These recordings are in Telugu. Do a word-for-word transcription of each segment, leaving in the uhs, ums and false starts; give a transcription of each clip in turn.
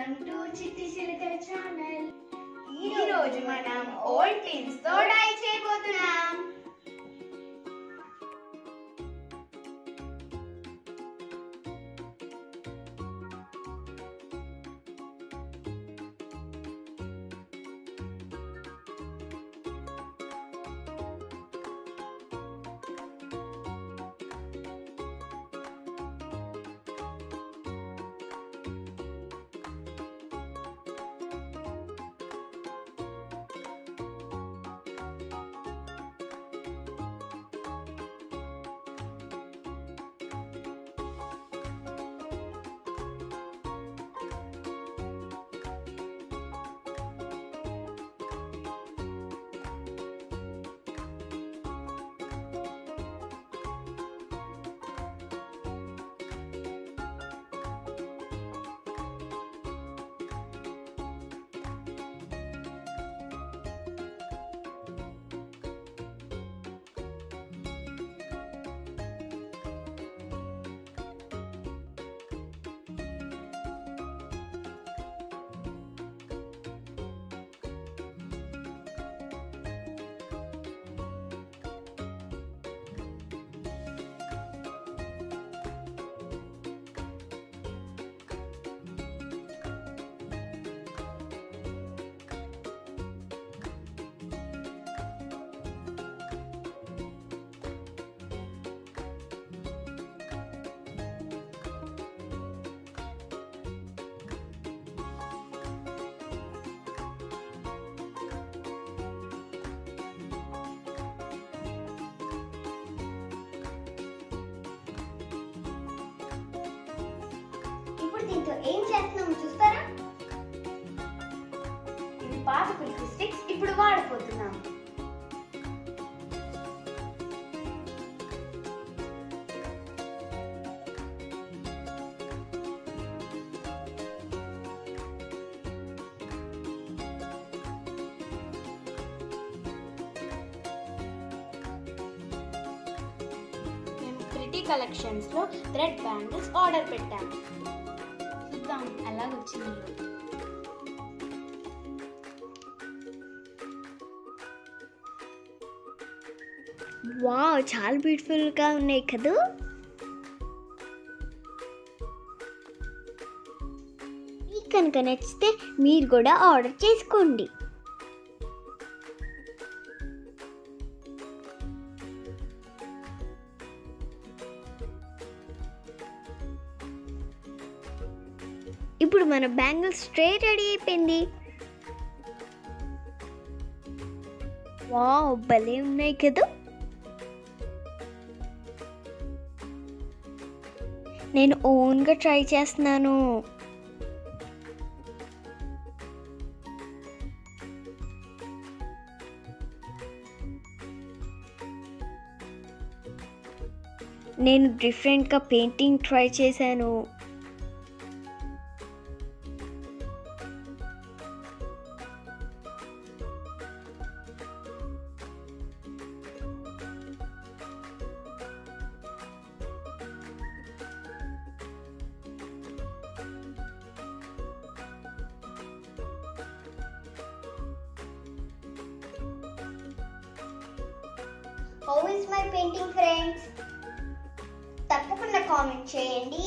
వెల్కమ్ టు చిట్టి చిలకల ఛానల్. ఈ రోజు మనం ఓల్డ్ టీమ్స్ తో డై చేయబోతున్నాం. ఇప్పుడు దీంతో ఏం చేస్తున్నామో చూస్తారా? ఇవి పాత కుల్ఫీ స్టిక్స్ ఇప్పుడు వాడిపోతున్నాం. మేము చిట్టి కలెక్షన్స్ లో థ్రెడ్ బ్యాంగిల్స్ ఆర్డర్ పెట్టాము. చూద్దాం ఎలా వచ్చింది. వావ్, చాలా బ్యూటిఫుల్ గా ఉన్నాయి కదా. మీకు కనుక నచ్చితే మీరు కూడా ఆర్డర్ చేసుకోండి. ఇప్పుడు మన బ్యాంగిల్స్ ట్రే రెడీ అయిపోయింది. వావ్, భలే ఉన్నాయి కదా. నేను ఓన్గా ట్రై చేస్తున్నాను. నేను డిఫరెంట్గా పెయింటింగ్ ట్రై చేశాను. How is my painting, friends? తప్పకుండా కామెంట్ చేయండి.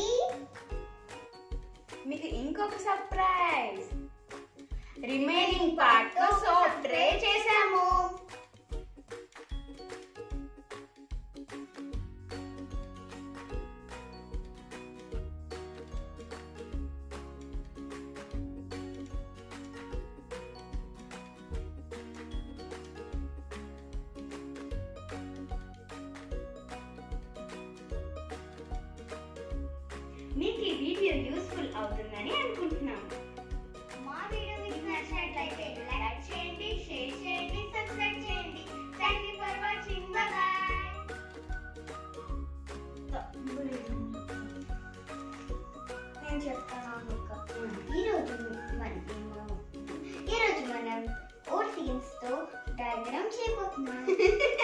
మీకు ఇంకొక సర్ప్రైజ్, రిమైనింగ్ పార్ట్ తో సోప్ ట్రే చేసాము. మీకు ఈ వీడియో యూస్ఫుల్ అవుతుందని అనుకుంటున్నాము. మా వీడియో మీకు నచ్చినట్లయితే లైక్ చేయండి, షేర్ చేయండి, సబ్స్క్రైబ్ చేయండి. Thank you for watching. Bye bye. నేను చెప్తాను. ఈరోజు మనం ఈరోజు మనం ఓల్డ్ టీమ్స్ తో డయాగ్రామ్ చేయబోతున్నాం.